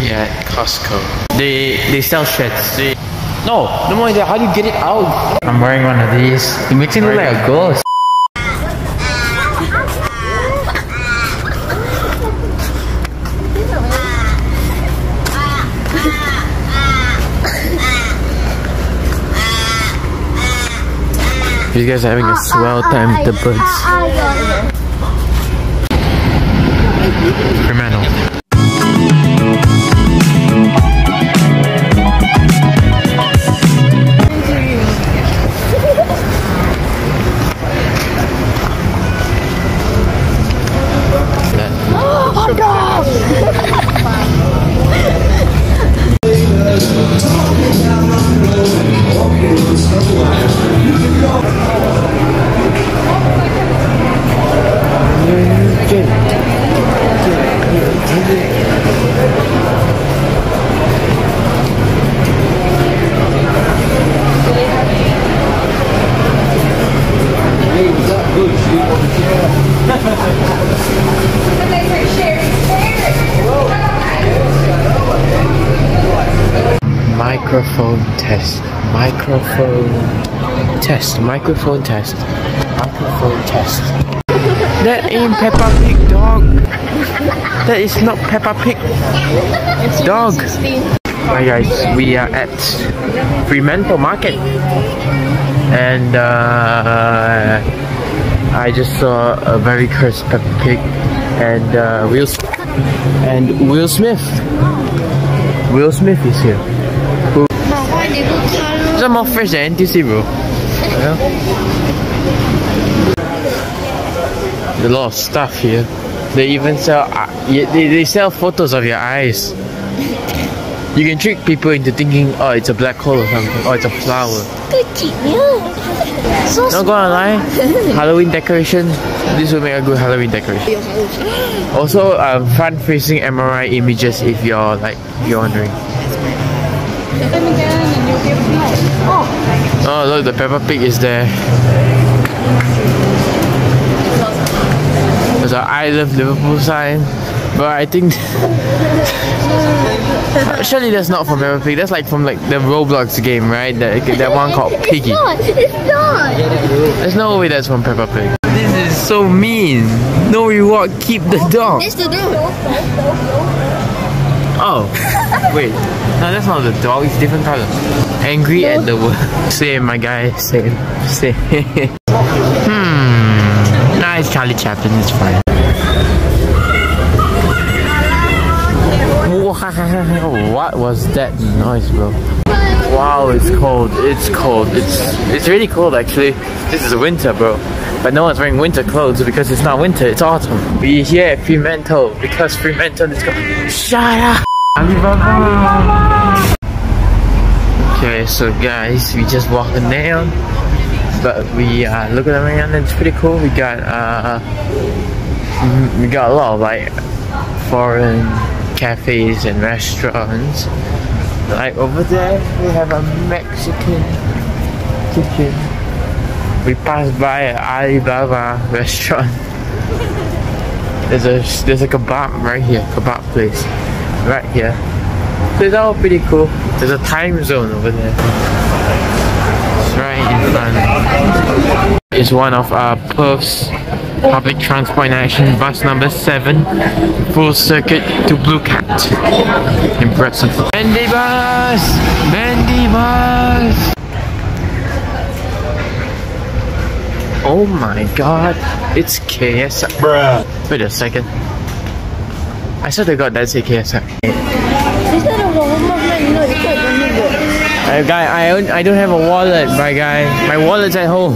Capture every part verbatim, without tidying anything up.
here at Costco. They they sell shirts. They, no, no more. How do you get it out? I'm wearing one of these. It makes me look like a ghost. You guys are having a swell time with the birds. Fremantle. Oh my God! Microphone test. Microphone test. Microphone test. Microphone test. That ain't Peppa Pig, dog. That is not Peppa Pig, dog. Hi guys, we are at Fremantle Market, and uh, I just saw a very cursed Peppa Pig and uh, Will and Will Smith. Will Smith is here. Who? Some more fresh than N T C, bro. Yeah. There's a lot of stuff here. They even sell. Uh, they they sell photos of your eyes. You can trick people into thinking, oh, it's a black hole or something, or it's a flower. So Not gonna lie, Halloween decoration. This will make a good Halloween decoration. Also, um, front-facing M R I images if you're like if you're wondering. Oh look, the Peppa Pig is there. There's an I Love Liverpool sign, but I think surely that's not from Peppa Pig. That's like from like the Roblox game, right? That that one called Piggy. It's not. It's not. There's no way that's from Peppa Pig. This is so mean. No reward. Keep the dog. It's the dog. Oh, wait. No, that's not the dog. It's different color. Angry at the world. Same, my guy. Same. Same. Hmm. Nah, it's Charlie Chaplin. It's fine. What was that noise, bro? Wow, it's cold. It's cold. It's it's really cold, actually. This is winter, bro. But no one's wearing winter clothes because it's not winter. It's autumn. We're here at Fremantle because Fremantle is going. Shut up. Alibaba. Okay, so guys, we just walking down, but we uh, looking around and it's pretty cool. We got uh, we got a lot of like foreign cafes and restaurants. Like over there, we have a Mexican kitchen. We passed by an Alibaba restaurant. There's a there's a kebab right here, kebab place. Right here. So it's all pretty cool. There's a time zone over there. It's right in front. It's one of uh, Perth's public transport in action, bus number seven, full circuit to Blue Cat. Impressive. Bendy bus! Bendy bus! Oh my god, it's K S I. Bruh. Wait a second. I swear to god that's a K S I. Uh, guy, I don't, I don't have a wallet, my guy. My wallet's at home.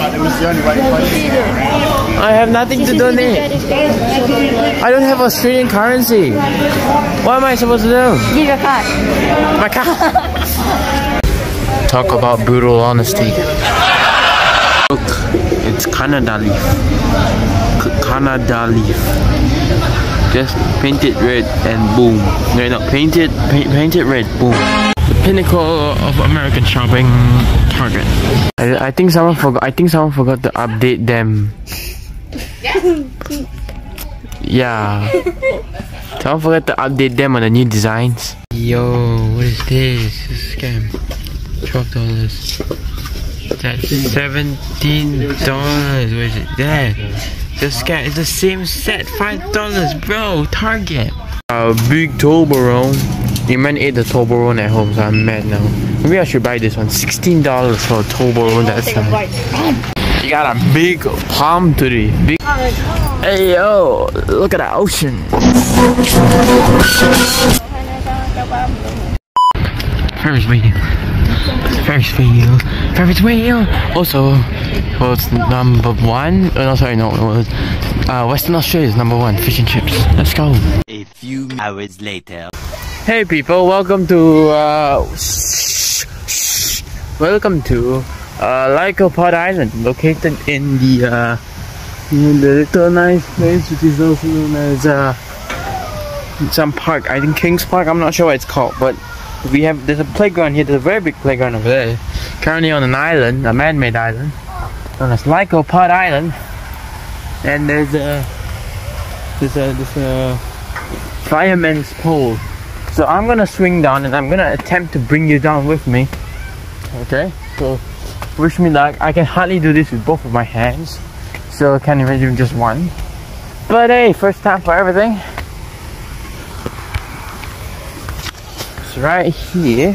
I have nothing to donate. I don't have Australian currency. What am I supposed to do? Give your card. My card. Talk about brutal honesty. Look, it's Canada leaf. C Canada leaf. Just paint it red and boom. No, no, paint it, paint, paint it red, boom. The pinnacle of American shopping, Target. I, I think someone forgot. I think someone forgot to update them. Yeah. Don't forget to update them on the new designs. Yo, what is this? This is a scam. twelve dollars. That's seventeen dollars. Where is it? There. The scam. It's the same set. five dollars, bro. Target. A big Toblerone. Iman ate the Toblerone at home, so I'm mad now. Maybe I should buy this one. sixteen dollars for a Toblerone. That's nice. You got a big palm tree. Big. Hey yo, look at the ocean. Ferris wheel. Ferris wheel. Ferris wheel. Also, well, it's number one. Oh, no, sorry, no. It was, uh, Western Australia is number one. Fish and chips. Let's go. A few hours later. Hey people, welcome to uh, welcome to uh, Lycopod Island, located in the uh, in the little nice place which is also known as uh, some park. I think Kings Park. I'm not sure what it's called, but we have there's a playground here. There's a very big playground over there. Currently on an island, a man-made island, known as Lycopod Island, and there's a there's a there's a fireman's pole. So I'm gonna swing down and I'm gonna attempt to bring you down with me. Okay? So wish me luck. I can hardly do this with both of my hands, so I can't imagine just one. But hey, first time for everything. It's right here.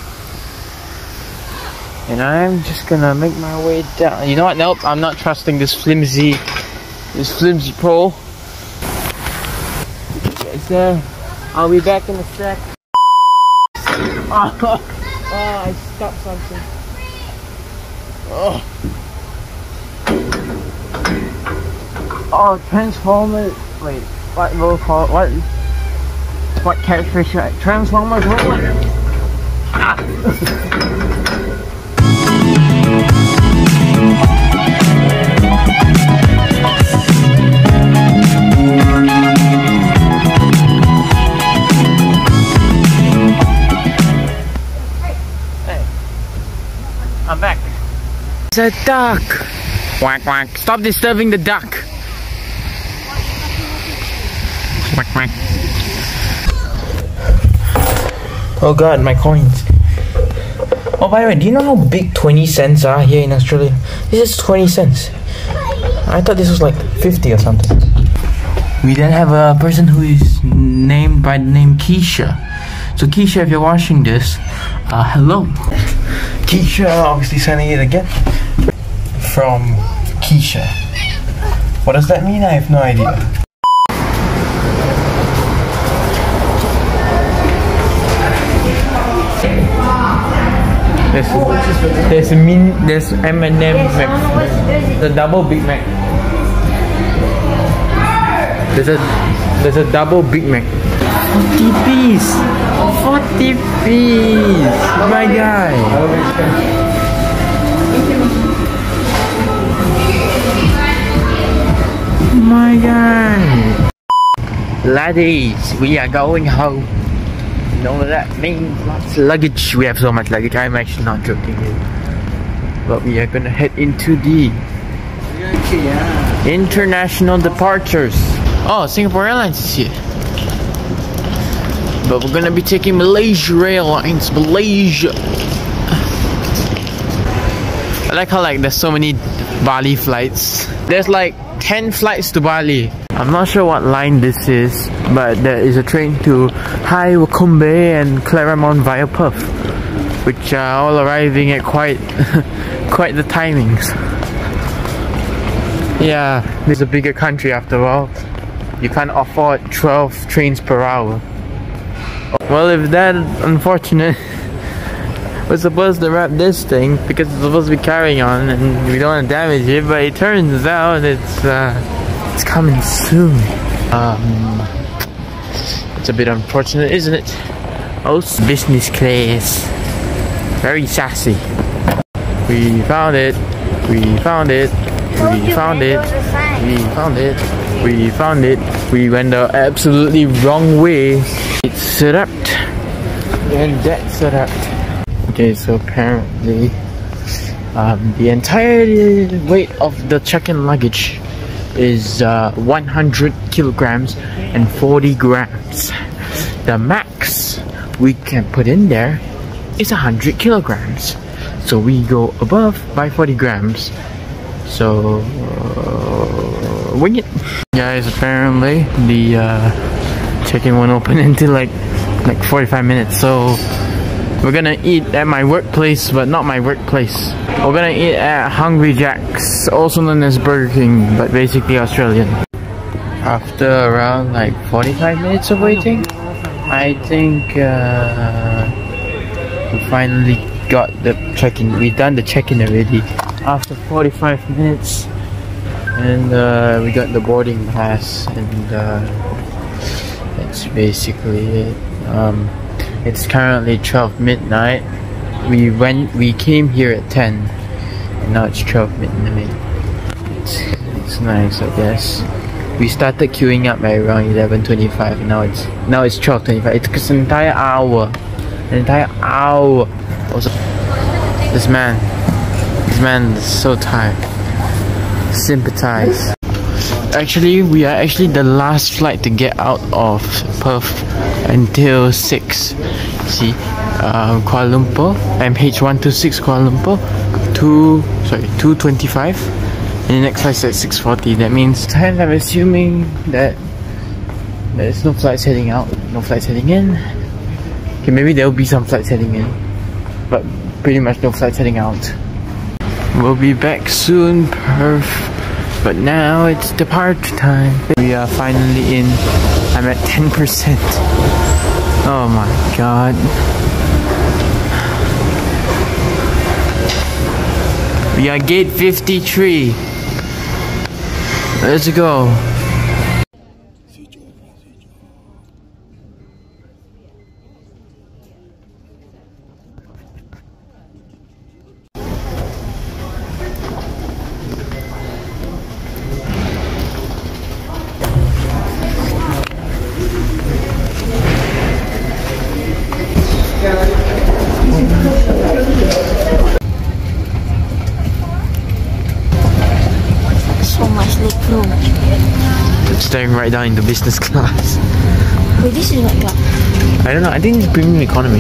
And I'm just gonna make my way down. You know what? Nope, I'm not trusting this flimsy this flimsy pole. It's there. I'll be back in a sec. Oh, oh, I stopped something. Oh, oh, Transformers. Wait, what will call what? What catchphrase should I? Transformers. What? Ah. I'm back. It's a duck. Quack quack. Stop disturbing the duck. Quack quack. Oh god, my coins. Oh, by the way, do you know how big twenty cents are here in Australia? This is twenty cents. I thought this was like fifty or something. We then have a person who is named by the name Keisha. So Keisha, if you're watching this, uh, hello. Keisha obviously sending it again from Keisha. What does that mean? I have no idea. There's there's a min there's M and M Mac, the double Big Mac. There's a there's a double Big Mac. forty piece! forty piece! My guy! My guy! Laddies, we are going home. You know what that means? Lots of luggage. We have so much luggage. I'm actually not joking here. But we are gonna head into the international departures. Oh, Singapore Airlines is here. But we're gonna be taking Malaysia Airlines. Malaysia. I like how like there's so many Bali flights. There's like ten flights to Bali. I'm not sure what line this is, but there is a train to Hai Wakombe and Claremont via Perth, which are all arriving at quite quite the timings. Yeah, this is a bigger country after all. You can't afford twelve trains per hour. Well, if that unfortunate, we're supposed to wrap this thing because it's supposed to be carrying on and we don't want to damage it, but it turns out it's uh, it's coming soon. Um, it's a bit unfortunate, isn't it? Oh, business class. Very sassy. We found it. We found it. We found it. We found it. We found it. We went the absolutely wrong way. It's set up. And that's set up. Okay, so apparently um, the entire weight of the check-in luggage is uh, one hundred kilograms and forty grams. The max we can put in there is one hundred kilograms. So we go above by forty grams. So uh, wing it. Guys, apparently the uh, check-in won't open until like like forty-five minutes. So we're gonna eat at my workplace, but not my workplace. We're gonna eat at Hungry Jack's, also known as Burger King, but basically Australian. After around like forty-five minutes of waiting, I think uh, we finally got the check-in. We done the check-in already after forty-five minutes, and uh, we got the boarding pass, and uh, that's basically it. Um, it's currently twelve midnight. We went. We came here at ten, and now it's twelve midnight. It's, it's nice, I guess. We started queuing up at around eleven twenty-five. Now it's now it's twelve twenty-five. It took us an entire hour, an entire hour. Also, this man, this man is so tired. Sympathize. Actually, we are actually the last flight to get out of Perth until six. See, uh, Kuala Lumpur, M H one two six Kuala Lumpur, two sorry two twenty-five, and the next flight's at six forty. That means time. I'm assuming that there's no flights heading out, no flights heading in. Okay, maybe there will be some flights heading in, but pretty much no flights heading out. We'll be back soon, Perth. But now it's departure time. We are finally in. I'm at ten percent. Oh my god. We are gate fifty-three. Let's go. So much leg room. It's staring right down into business class. Wait, this is what class? I don't know, I think it's premium economy.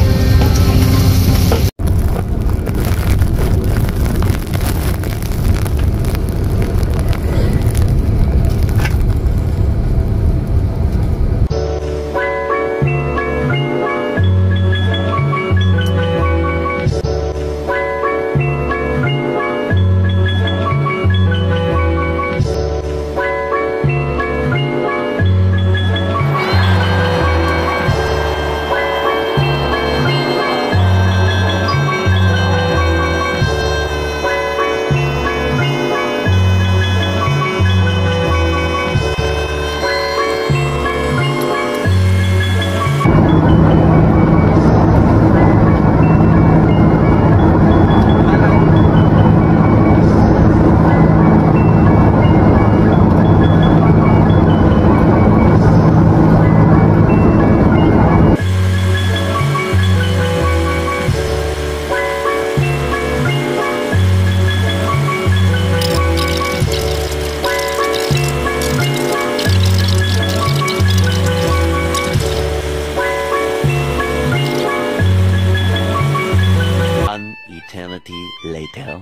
Eternity later.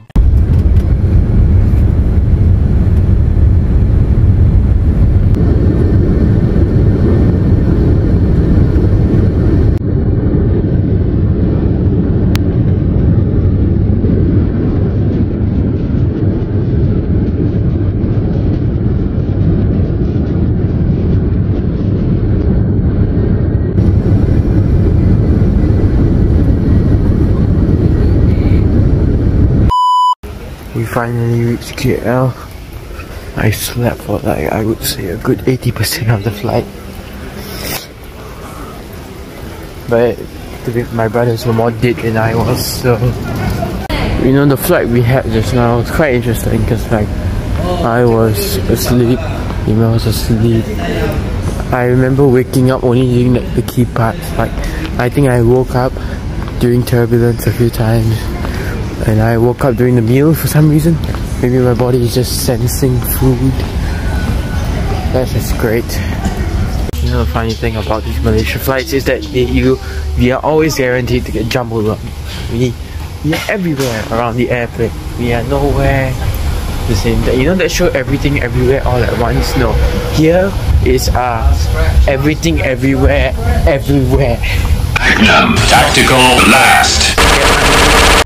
We finally reached K L. I slept for like, I would say, a good eighty percent of the flight. But to be, my brothers were more dead than I was, so... You know, the flight we had just now was quite interesting because like, I was asleep, Emma was asleep. I remember waking up only during like, the key parts. Like, I think I woke up during turbulence a few times. And I woke up during the meal for some reason. Maybe my body is just sensing food. That's just great. You know the funny thing about these Malaysia flights is that they, you, we are always guaranteed to get jumbo room. We, we are everywhere around the airplane. We are nowhere the same. You know that show Everything Everywhere All at Once? No. Here is uh, everything everywhere, everywhere. Magnum Tactical Blast.